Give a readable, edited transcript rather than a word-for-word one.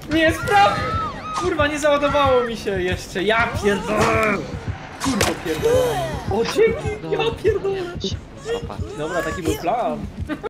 Nie, spraw! Kurwa, nie załadowało mi się jeszcze, ja pierdolę! Kurwa pierdolę. O, dzięki, ja pierdolę. Dobra, taki był plan.